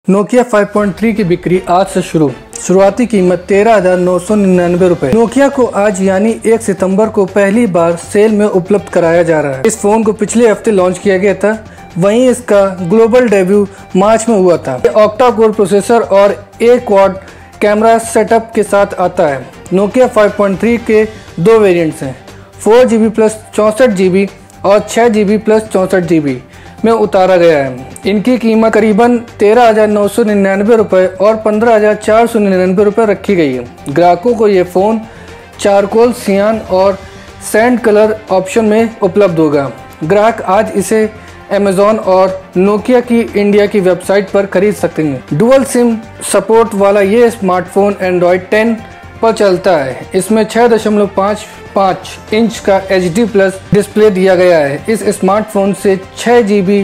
Nokia 5.3 की बिक्री आज से शुरुआती कीमत 13,999 रुपए। नोकिया को आज यानी 1 सितंबर को पहली बार सेल में उपलब्ध कराया जा रहा है। इस फोन को पिछले हफ्ते लॉन्च किया गया था, वहीं इसका ग्लोबल डेब्यू मार्च में हुआ था। ये ऑक्टा कोर प्रोसेसर और A क्वाड कैमरा सेटअप के साथ आता है। नोकिया 5.3 के दो वेरिएंट्स हैं, 4GB प्लस 64GB और 6GB प्लस 64GB में उतारा गया है। इनकी कीमत करीबन 13,999 रुपये और 15,499 रुपये रखी गई है। ग्राहकों को ये फ़ोन चारकोल, सियान और सैंड कलर ऑप्शन में उपलब्ध होगा। ग्राहक आज इसे अमेज़ॉन और नोकिया की इंडिया की वेबसाइट पर खरीद सकते हैं। डुअल सिम सपोर्ट वाला ये स्मार्टफोन एंड्रॉयड 10 पर चलता है। इसमें 6.55 इंच का HD प्लस डिस्प्ले दिया गया है। इस स्मार्टफोन से 6GB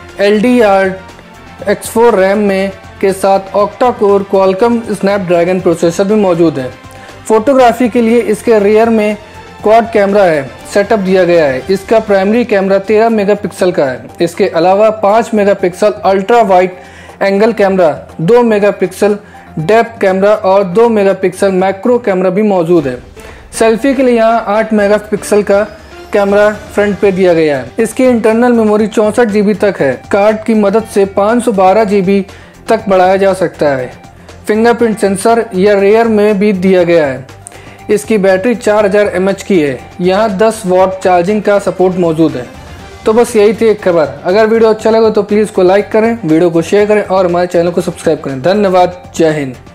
LDDR4 रैम में के साथ octa core Qualcomm Snapdragon processor भी मौजूद है। फोटोग्राफी के लिए इसके रियर में क्वाड कैमरा है सेटअप दिया गया है। इसका प्राइमरी कैमरा 13 मेगापिक्सल का है। इसके अलावा 5 megapixel ultra wide angle camera, 2 megapixel depth camera और 2 मेगापिक्सल मैक्रो कैमरा भी मौजूद है। सेल्फी के लिए यहाँ 8 मेगापिक्सल का कैमरा फ्रंट पे दिया गया है। इसकी इंटरनल मेमोरी 64GB तक है। कार्ड की मदद से 512GB तक बढ़ाया जा सकता है। फिंगरप्रिंट सेंसर या रेयर में भी दिया गया है। इसकी बैटरी 4000 mAh की है। यहाँ 10 वॉट चार्जिंग का सपोर्ट मौजूद है। तो बस यही थी एक खबर। अगर वीडियो अच्छा लगा तो प्लीज़ को लाइक करें, वीडियो को शेयर करें और हमारे चैनल को सब्सक्राइब करें। धन्यवाद। जय हिंद।